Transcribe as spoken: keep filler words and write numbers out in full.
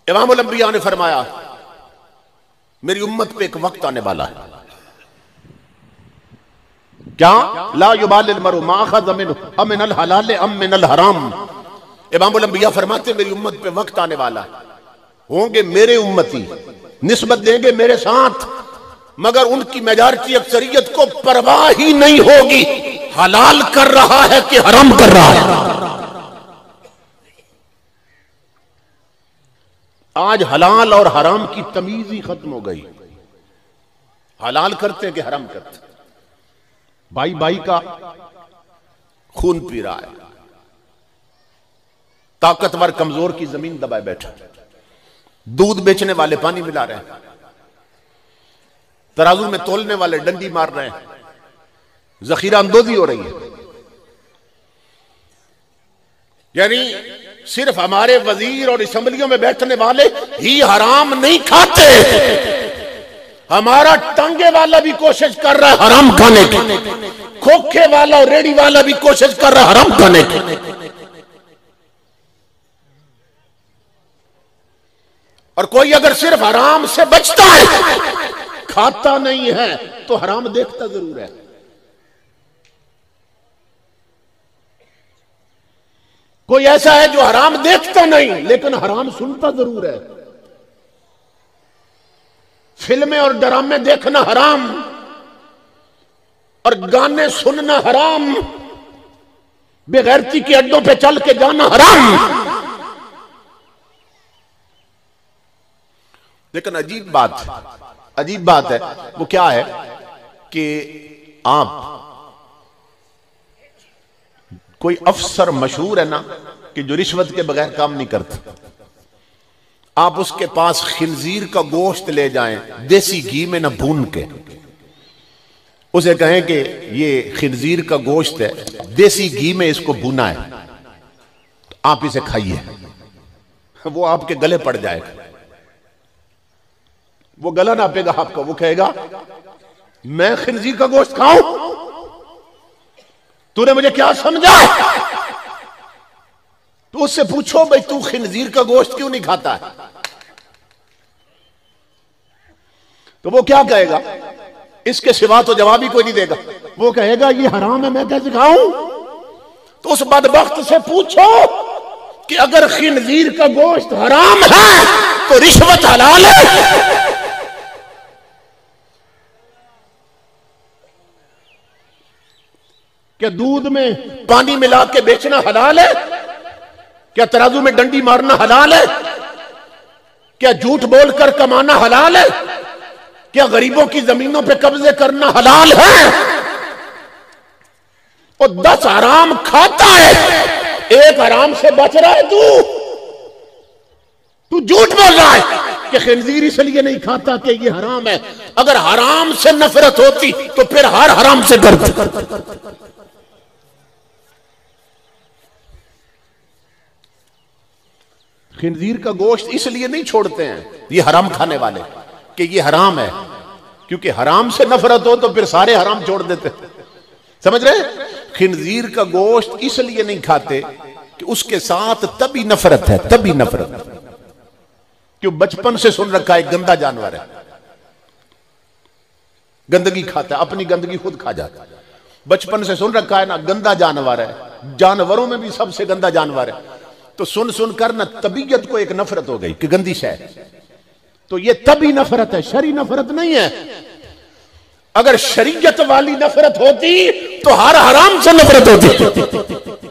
इमामुल अंबिया ने फरमाया मेरी उम्मत पे एक वक्त आने वाला है, क्या ला युबालिल मरु मा अखज़ मिन्हु अमिनल हलाल अम मिनल हराम। इमामुल अंबिया फरमाते मेरी उम्मत पे वक्त आने वाला है, होंगे मेरे उम्मती, निस्बत देंगे मेरे साथ, मगर उनकी मेजॉरिटी अक्सरियत को परवाह ही नहीं होगी हलाल कर रहा है कि हराम कर रहा है। आज हलाल और हराम की तमीज ही खत्म हो गई। हलाल करते हैं कि हराम करते हैं। भाई भाई का खून पी रहा है, ताकतवर कमजोर की जमीन दबाए बैठा, दूध बेचने वाले पानी मिला रहे हैं, तराजू में तोलने वाले डंडी मार रहे हैं, जखीरा अंदोजी हो रही है। यानी सिर्फ हमारे वजीर और असेंबलियों में बैठने वाले ही हराम नहीं खाते, हमारा टांगे वाला भी कोशिश कर रहा है हराम खाने की, खोखे वाला और रेडी वाला भी कोशिश कर रहा है हराम खाने की। और कोई अगर सिर्फ हराम से बचता है, खाता नहीं है, तो हराम देखता जरूर है। कोई ऐसा है जो हराम देखता नहीं लेकिन हराम सुनता जरूर है। फिल्में और ड्रामे देखना हराम और गाने सुनना हराम, बेगैरती के अड्डों पे चल के जाना हराम। लेकिन अजीब बात अजीब बात है, वो क्या है कि आप कोई अफसर मशहूर है ना कि जो रिश्वत के बगैर काम नहीं करता, आप उसके पास खिंजीर का गोश्त ले जाएं देसी घी में न भून के, उसे कहें कि ये खिंजीर का गोश्त है, देसी घी में इसको भुना है, तो आप इसे खाइए, वो आपके गले पड़ जाएगा। वो गला नापेगा आपका, वो कहेगा मैं खिंजीर का गोश्त खाऊं, तूने मुझे क्या समझा? तो उससे पूछो भाई तू खिंजीर का गोश्त क्यों नहीं खाता है? तो वो क्या कहेगा? इसके सिवा तो जवाब ही कोई नहीं देगा। वो कहेगा ये हराम है, मैं कैसे खाऊं? तो उस बदबख्त से पूछो कि अगर खिंजीर का गोश्त हराम है तो रिश्वत हलाल है। क्या दूध में पानी मिला के बेचना हलाल है? क्या तराजू में डंडी मारना हलाल है? क्या झूठ बोलकर कमाना हलाल है? क्या गरीबों की जमीनों पे कब्जे करना हलाल है? और दस हराम खाता है, एक हराम से बच रहा है। तू तू झूठ बोल रहा है कि खिंजीर इसलिए नहीं खाता कि ये हराम है। अगर हराम से नफरत होती तो फिर हर हराम से डरती। खिंजीर का गोश्त इसलिए नहीं छोड़ते हैं ये हराम खाने वाले कि ये हराम है, क्योंकि हराम से नफरत हो तो फिर सारे हराम छोड़ देते। समझ रहे? खिंजीर का गोश्त इसलिए नहीं खाते कि उसके साथ तभी नफरत है, तभी नफरत, क्यों बचपन से सुन रखा है गंदा जानवर है, गंदगी खाता है, अपनी गंदगी खुद खा जाता है। बचपन से सुन रखा है ना गंदा जानवर है, जानवरों में भी सबसे गंदा जानवर है। तो सुन सुनकर ना तबीयत को एक नफरत हो गई कि गंदी शय। तो ये तभी नफरत है, शरी नफरत नहीं है। अगर शरीयत वाली नफरत होती तो हर हराम से नफरत होती।